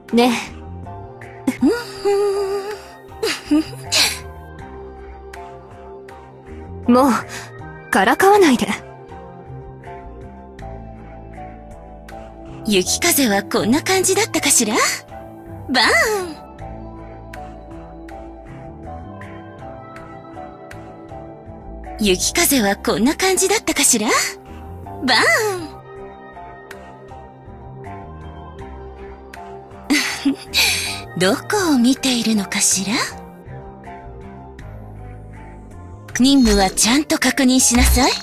ねえ。もう、からかわないで。 雪風はこんな感じだったかしら？バーン！雪風はこんな感じだったかしら？バーン！どこを見ているのかしら？任務はちゃんと確認しなさい。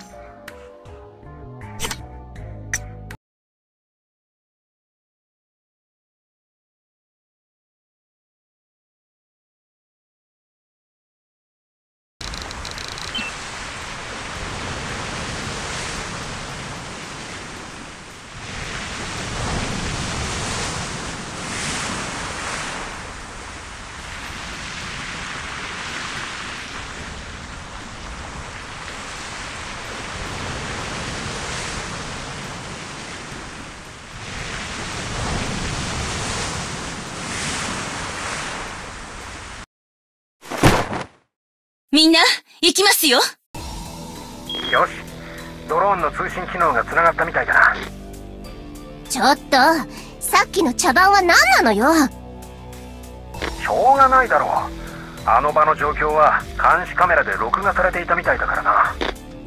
みんな、行きますよ。よし、ドローンの通信機能が繋がったみたいだな。 ちょっと、さっきの茶番は何なのよ。 しょうがないだろう。あの場の状況は監視カメラで録画されていたみたいだからな。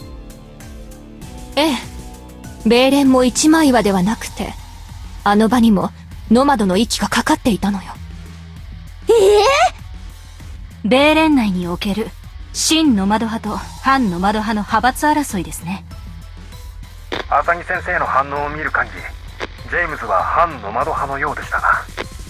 ええ。ベーレンも一枚岩ではなくて、あの場にもノマドの息がかかっていたのよ。 ベーレン内における真ノマド派と反ノマド派の派閥争いですね。 浅木先生の反応を見る限り、ジェームズは反ノマド派のようでしたが。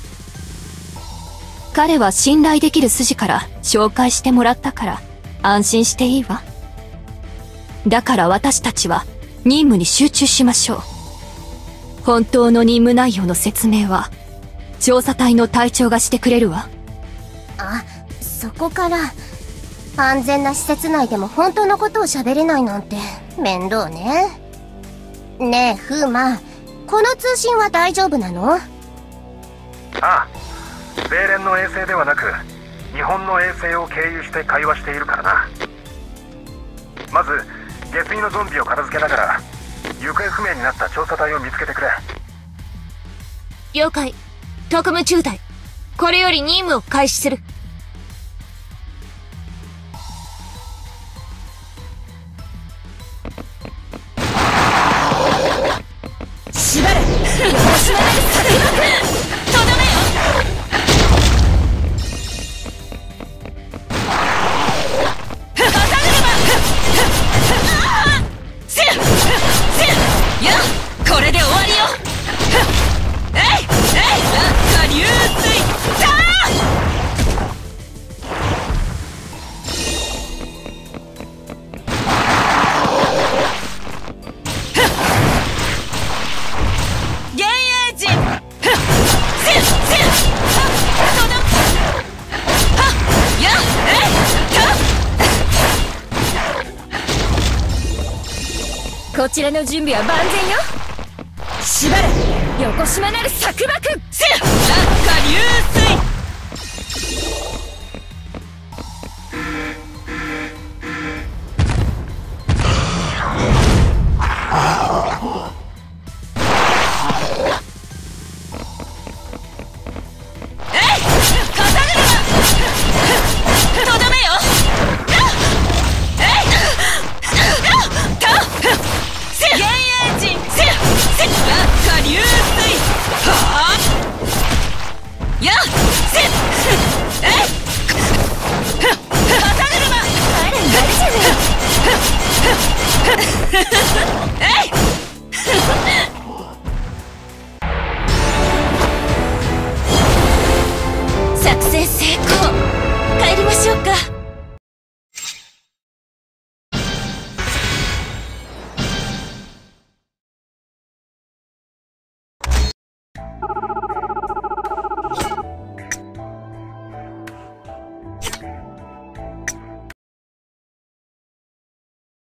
彼は信頼できる筋から紹介してもらったから安心していいわ。だから私たちは任務に集中しましょう。本当の任務内容の説明は調査隊の隊長がしてくれるわ。 あ、そこから安全な施設内でも本当のことを喋れないなんて面倒ね。ねえフーマ、この通信は大丈夫なの？ ああ、ベーレンの衛星ではなく日本の衛星を経由して会話しているからな。まず下水のゾンビを片付けながら行方不明になった調査隊を見つけてくれ。 了解。特務中隊、これより任務を開始する。 縛れ！横しまれる殺戮！とどめよ！これで終わりよ！えいえい！落下流水！ こちらの準備は万全よ。縛れ！横島なる束縛！落下流水！作戦成功。帰りましょうか。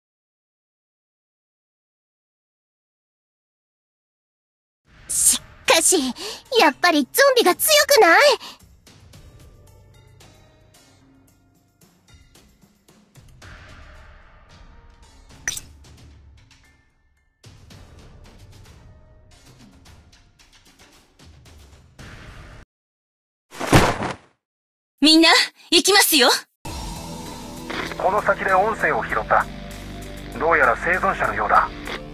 しっかかし、やっぱりゾンビが強くない？ みんな、行きますよ。 この先で音声を拾った。どうやら生存者のようだ。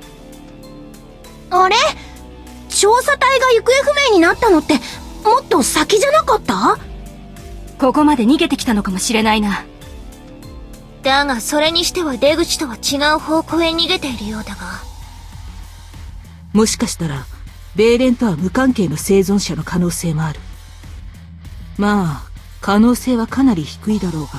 あれ？調査隊が行方不明になったのって、もっと先じゃなかった？ ここまで逃げてきたのかもしれないな。 だが、それにしては出口とは違う方向へ逃げているようだが。 もしかしたら、ベーレンとは無関係の生存者の可能性もある。まあ、可能性はかなり低いだろうが。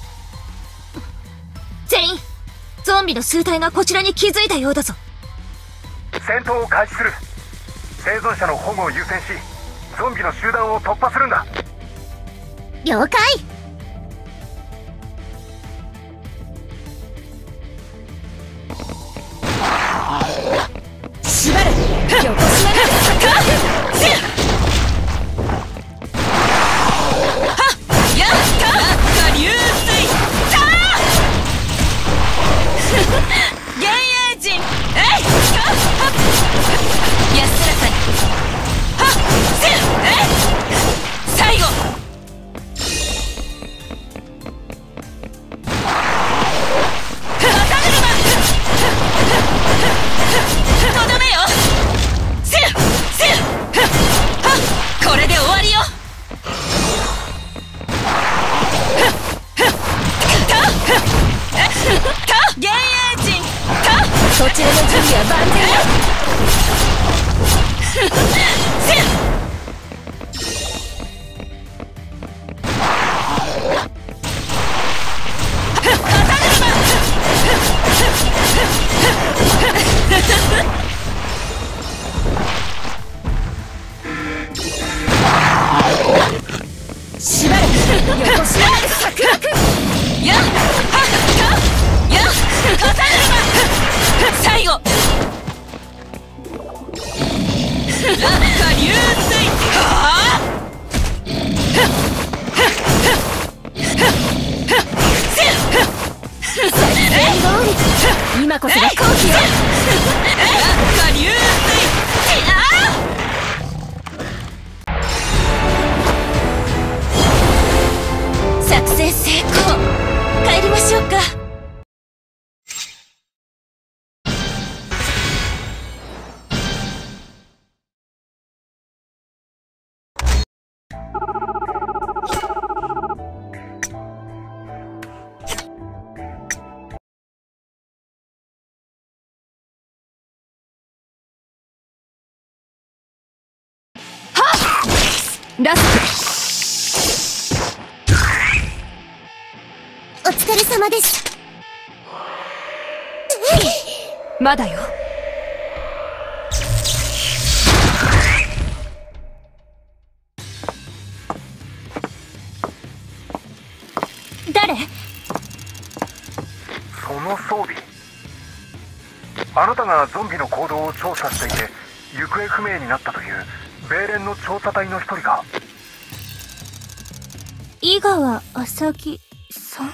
全員、ゾンビの数体がこちらに気づいたようだぞ。 戦闘を開始する。生存者の保護を優先し、ゾンビの集団を突破するんだ。 了解。 縛る。横しながらサクやった下流水幻影人えい安らかにはっせえい最後とどめよせっはっこれで終わりよ幻影人こちらの準備は万全よ。 しばらく横しながらサクラクやっはっかやっかさるま最後落下流水はあ今こそが好機よ。 落下流水作戦成功。帰りましょうか。 ラスお疲れ様です。 まだよ。 誰？ その装備。あなたがゾンビの行動を調査していて行方不明になったというベーレンの調査隊の一人か。 井川浅木さん？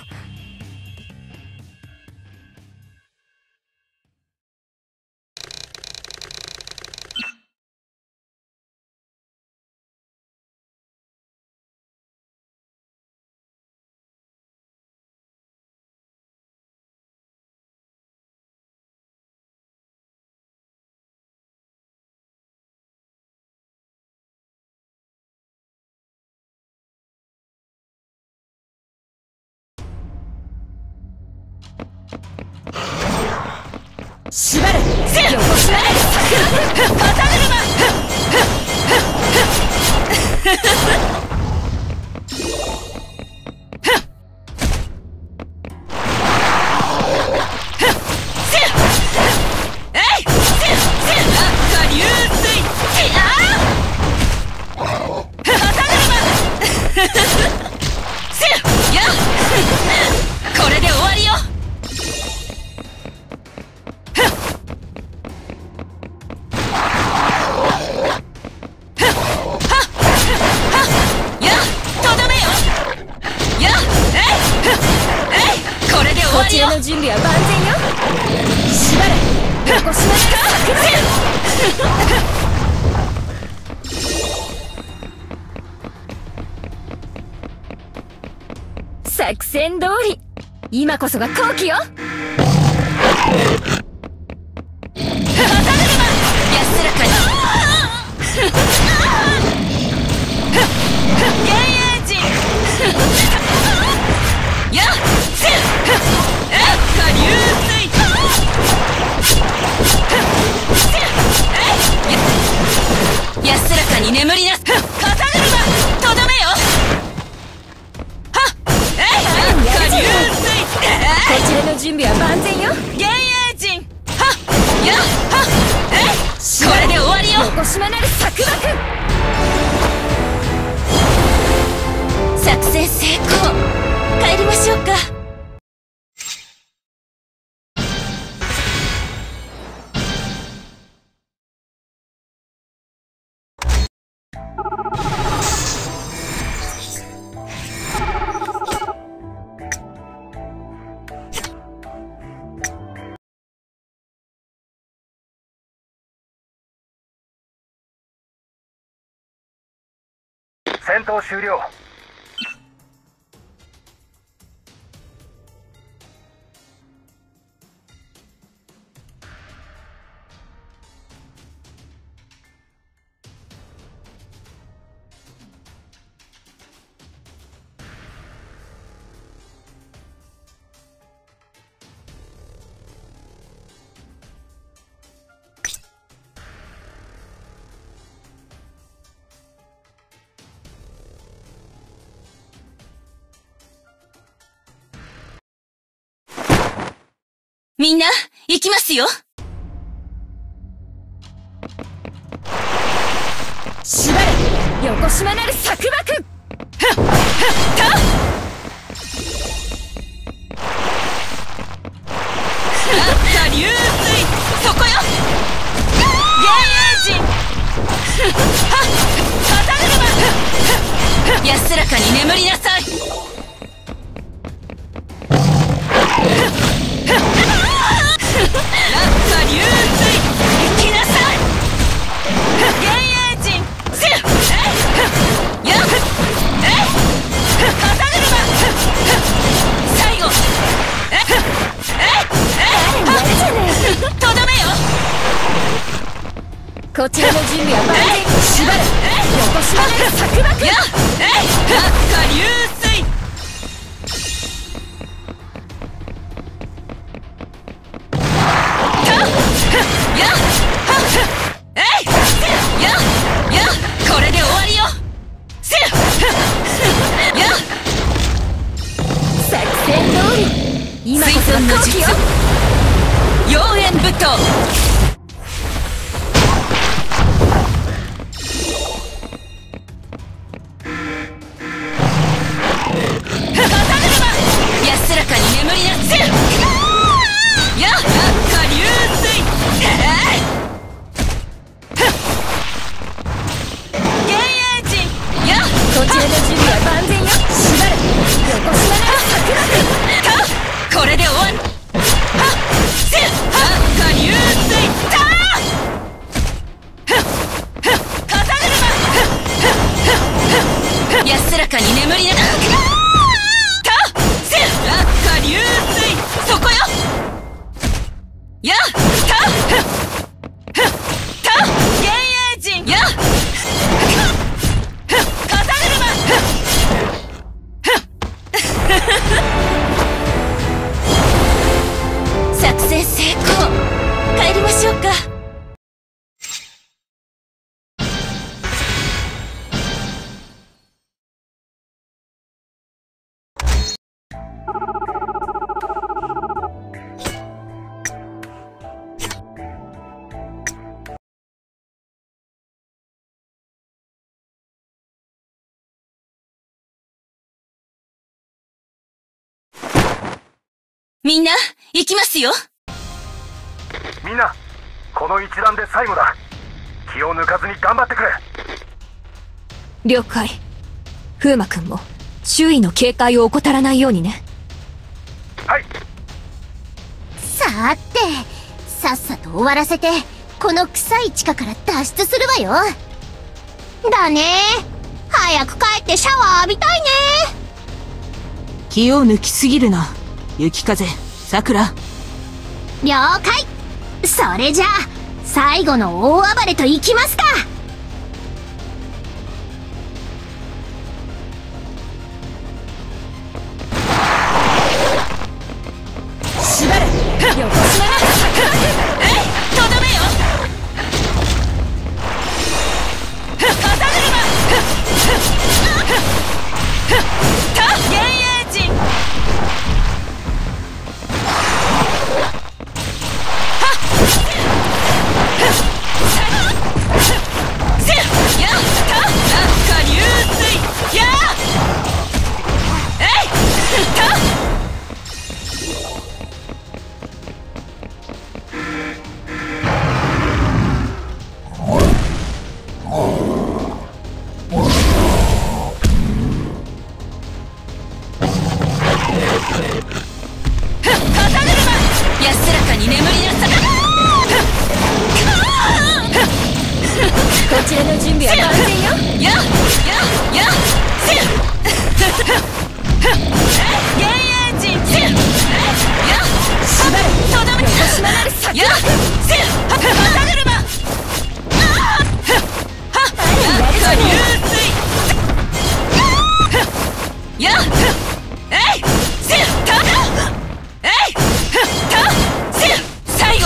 縛る。横しながらサクラクかさるまこれで終わりよ。 わりよ。 こちらの準備は万全よ。しばらく横島な作戦通り、今こそが好機よ。 安らかに幻影人やっせっ下流水安らかに眠りなす。風車とどめよ。はっ下流水こちらの準備は万全よ。 幻影人はっやっはっこれで終わりよ。 横島なる策幕。 作戦成功。帰りましょうか。 戦闘終了。 みんな、行きますよ。 しばらく横島なる策幕。 下流水そこよ。幻影人はっ風車安らかに眠りなさい。下流水行きなさい。幻影人せっやっ風車最後とどめよ。 こちらの準備は万全。しばらく横島なる策幕。 やっ下流水これで終わりよ。 作戦通り、今こそが好機よ。 妖艶舞踏安らかに眠りなせ。やっ下流水こちらの準備は万全よ。しばらく横島なる策幕。 これで終わり。下流水安らかに眠りな下流水そこよ。や幻影人や作戦成功。帰りましょうか。みんな、行きますよ。 みんな、この一団で最後だ。気を抜かずに頑張ってくれ。 了解。風磨君も周囲の警戒を怠らないようにね。 はい、 さて、さっさと終わらせて、この臭い地下から脱出するわよ。だね。早く帰ってシャワー浴びたいね。 気を抜きすぎるな、雪風、桜。 了解。それじゃあ、最後の大暴れといきますか。 縛れ、横島な桜。 とどめよ。風車。幻影陣。安らかに眠りなさい。 こちらの準備は万全よ。 や幻影陣。 縛れ、 とどめ。 横島なる桜。 風車。落下流水。最後。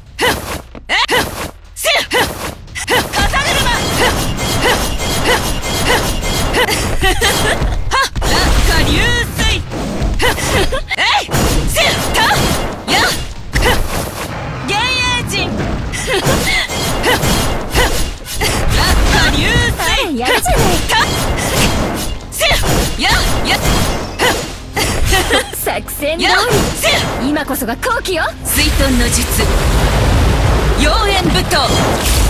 やるじゃない。作戦通り。今こそが好機よ。 水遁の術妖艶舞踏。